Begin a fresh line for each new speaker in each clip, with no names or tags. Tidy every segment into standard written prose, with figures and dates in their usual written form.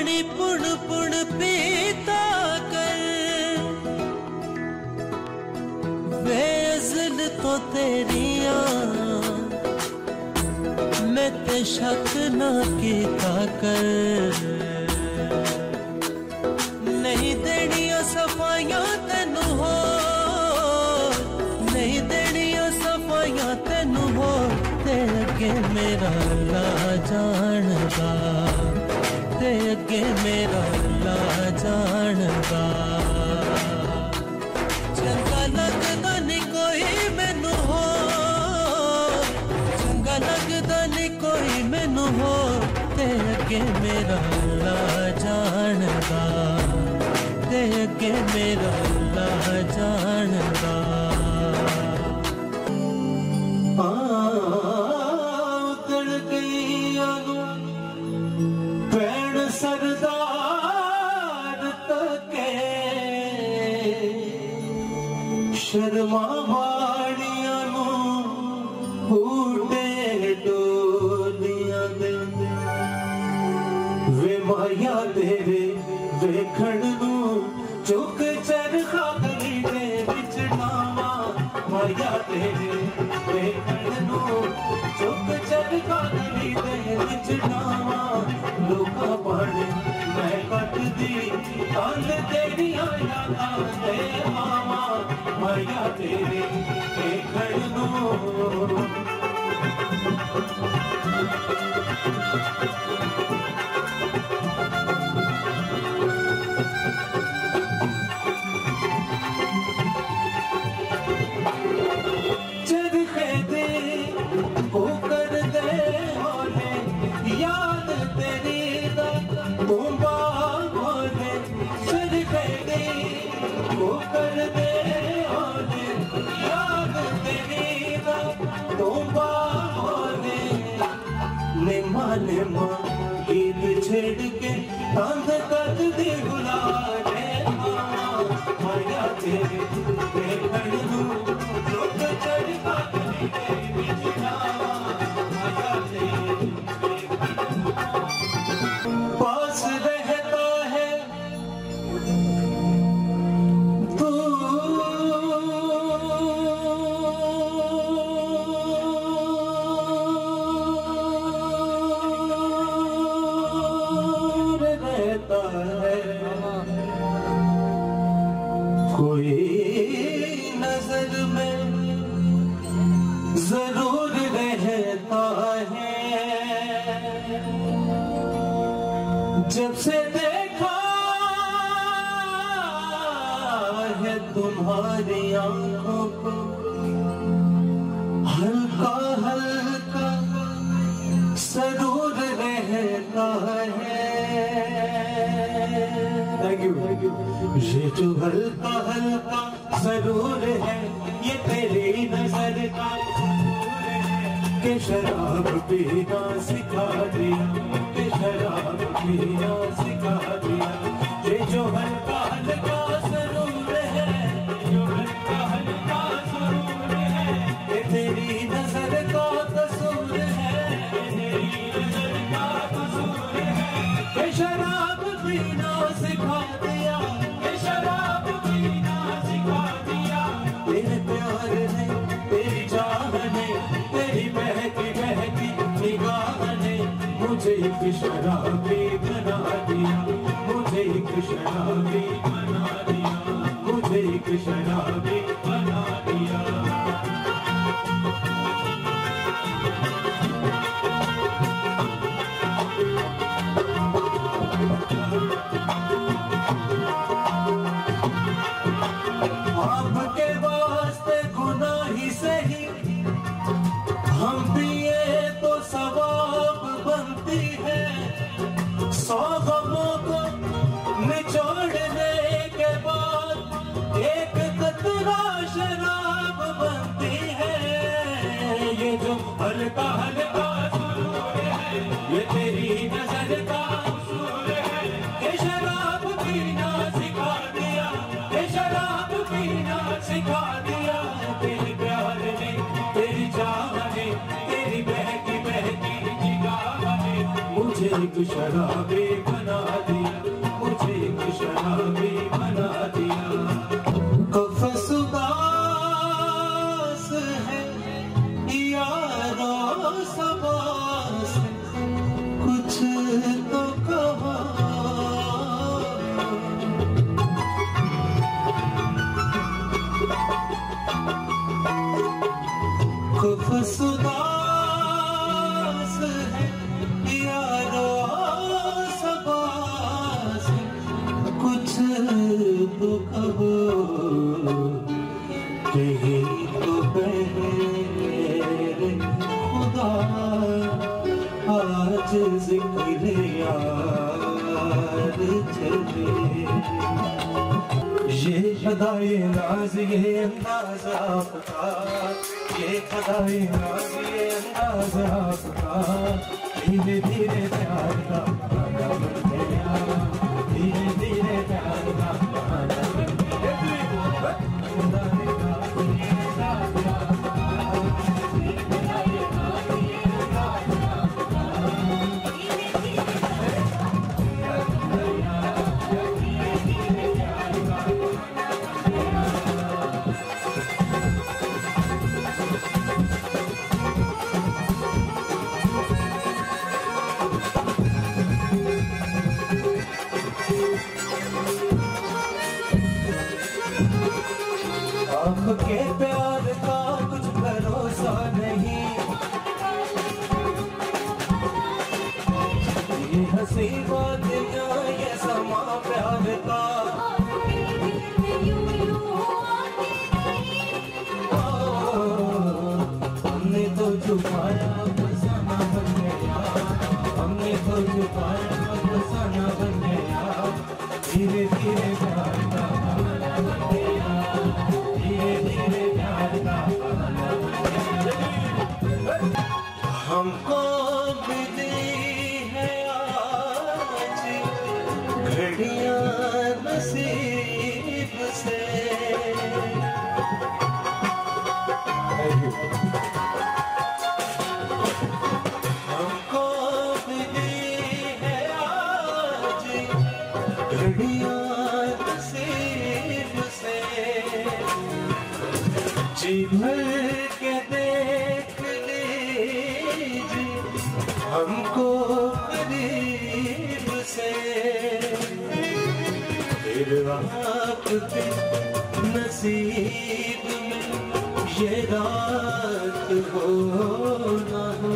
पानी पुण पुण पीता कर, बेअज़ल तो तेरिया मैं ते शक ना कीता कर। नहीं देनिया सफाइयां तेनू हो, नहीं देनिया सफाइयां तेनू हो, ते अगे मेरा ला जानदा, ते अगे मेरा ला जानदा। चंगा लगदा नहीं कोई मैनू हो, चंगा लगदा नहीं कोई मैनू हो, ते अगे मेरा ला जानदा, ते अगे मेरा ला जानदा।
उतड़ गई भैन सरदार तके, शर्मा वाड़िया बूटे डोलिया दे, वे माया तेरे वेखण नू चुक चरखा गली दे विच डावा, माया तेरे वेखण नू चुक चरखा गली दे विच डावा। लोका पाने मैं कटदी तल तेरिया यादां दे मावा, माया तेरे वेखण नू। चरखे दे वो कर दे होले, याद तेरी दा तुम्बा होले। चरखे दे वो कर दे होले, याद तेरी दा तुम्बा होले। निमा निमा गीत छेड़ के तंद कद दी बुला रे मामा, माया तेरे वेखण नू चुक चरखा गली दे विच डावा, माया तेरे वेखण नू। पास रहता है दूर रहता है कोई नजर में जरूर रहता है। जब से देखा है तुम्हारी आंखों को, हल्का हल्का जरूर रहता है। Thank you. ये जो हल्का हल्का जरूर है, ये तेरी नजर का कि शराब पीना सिखा दिया, कि शराब पीना सिखा दिया। ये जो हल्का हल्का जरूर है, जो हल्का हल्का जरूर है, ये तेरी नजर का कसूर है, तेरी नजर का कसूर है। कि शराब पीना सिखा दिया, कि शराब पीना सिखा दिया। तेरे प्यार ने, तेरी चाह ने, तेरी बहकी बहकी निगाह ने मुझे एक शराबी बना दिया, मुझे एक शराबी बना दिया, मुझे एक शराबी बना दिया। आपके वास्ते गुनाह ही सही, हम पिए तो सवाब बनती है। 100 गमों को निचोड़ने के बाद एक कतरा शराब बनती है। ये जो हल्का हल्का सुरूर है, ये तेरी नजर का कसूर है। ये शराब पीना सिखा दिया, ये शराब पीना सिखा दिया। तेरे प्यार ने, तेरी चाह ने, तेरी बहकी बहकी निगाह ने मुझे एक शराबी बना दिया। उदास है यारो सबास, कुछ तो कहो यही तो मेरे खुदा, आज जिक्र यार चले। ये खदाए नाज ये अंदाज आपका, ये खदाए नाज ये अंदाज आपका, धीरे धीरे प्यार का बहाना बन गया, धीरे धीरे प्यार का बहाना बन गया। आपके प्यार का कुछ भरोसा नहीं, ये हंसी बात ये समा प्यार का। हमने तो छुपाया फसाना बन गया, हमने तो छुपाया फसाना बन गया, धीरे धीरे प्यार का बहाना बन गया, धीरे धीरे प्यार का बहाना बन गया। हमको मिली है आज घड़ियां नसीब से, हमको मिली है आज घड़ियां नसीब से, जी भर के देख लीजिए हमको करीब से, फिर आपके नसीब में ये रात हो ना हो,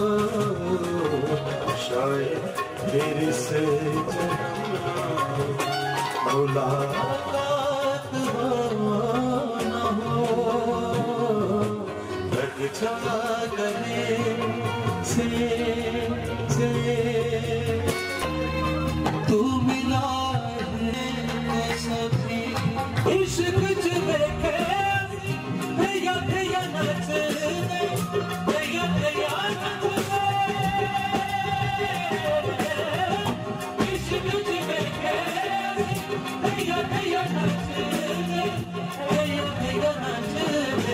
शायद फिर से मुलाकात हो ना हो, लग जा गले से तू मिला है सभी इश्क देखे या नचने या नचने, इश्क देखे या नचने या नचने,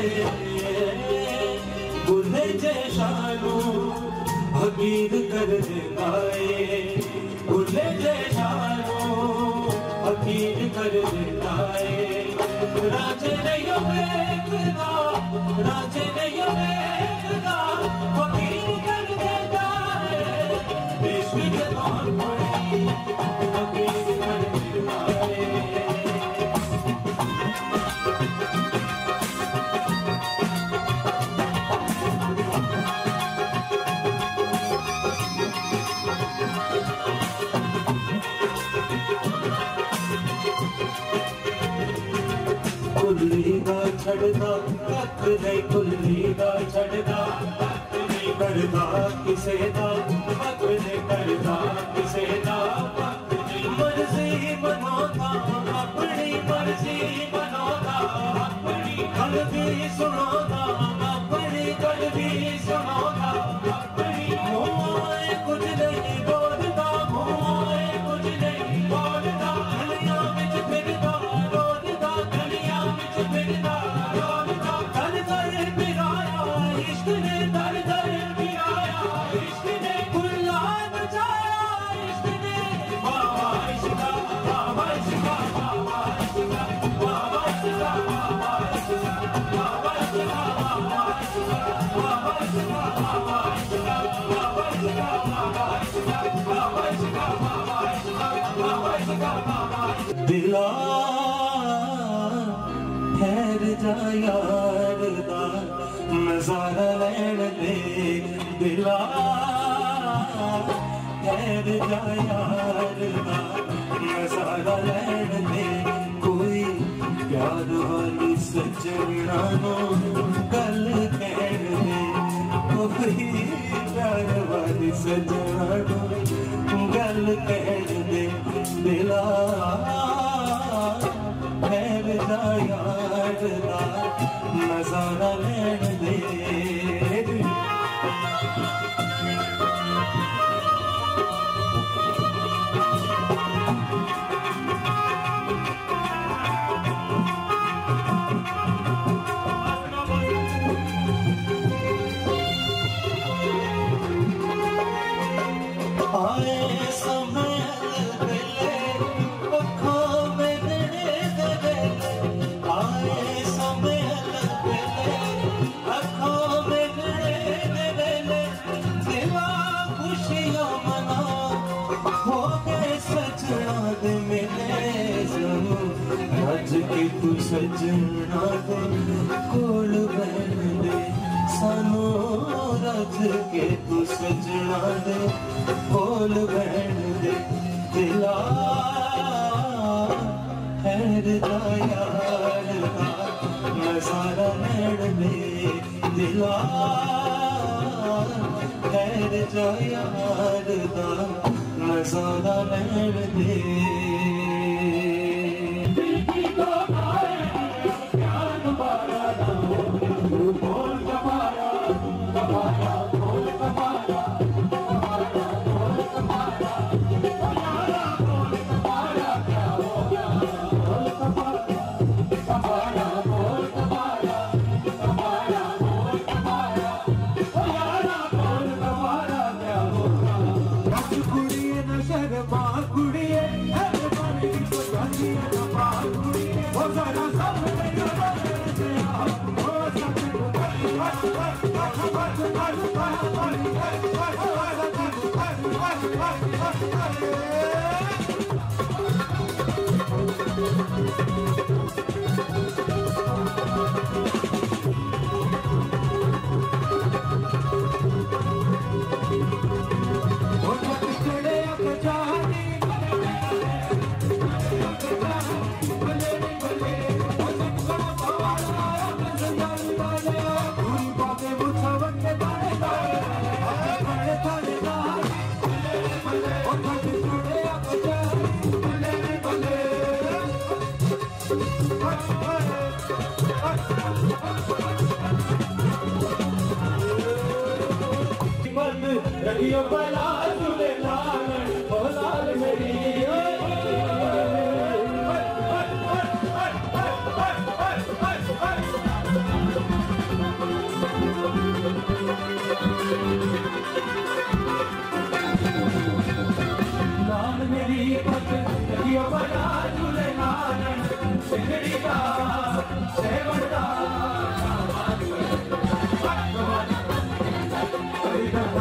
बुले जैशानू हकीर कर देगाए, बुले जैशानू हकीर कर देगाए, राजे नहीं बेखदा, राजे नहीं बेखदा, हकीर कर देता है, इश्क के तौर पर हकीर कर देता है। कुल्ली दा छड़दा कख नहीं, कुल्ली दा छड़दा कख नहीं करदा किसे दा, कख नहीं करदा किसे दा, मर्जी बनाता अपनी मर्जी बनाता, अपनी गल भी सुनाता अपनी गल भी सुनाता, अपनी मुँह कुछ नहीं बोलता, मुँह कुछ नहीं बोलता, गलियां विच फिरदा रोलदा, गलियां विच फिरदा रोलदा, दर दर फिराया इश्क ने, दर दर फिराया इश्क ने, खुला बचाया इश्क ने, बाबा इश्का बाबा इश्का बाबा इश्का बाबा इश्का बाबा इश्का बाबा इश्का बाबा इश्का बाबा इश्का बाबा इश्का बाबा इश्का बाबा इश्का बाबा इश्का बाबा इश्का बाबा इश्का बाबा। दिला ठहर जा यार दा मैं नजारा लैण दे दिला ठहर जा यार दा नजारा लैण दे कोई प्यार वाली सजना नो गल कहण दे कोई प्यार वाली सजना नो गल कहण दे दिला ठहर जा यार दा नजारा लैण दे आए समय बेले अखों में दे आए समय बेले अखों में दे दिला खुशियां मना हो गए सजना दे मिले जरूर रज के तू सजना दे कोल बहन दे सानू रज के तू सजना दे बोल बहन दे दिला ठहर जा यार दा नजारा लैण दे दिला ठहर जा यार दा नजारा लैण दे रहियो बला झूले लाल ओ लाल मेरी लाल मेरी पत रहियो बला झूले लाल सिंगड़ी का सेवड़ा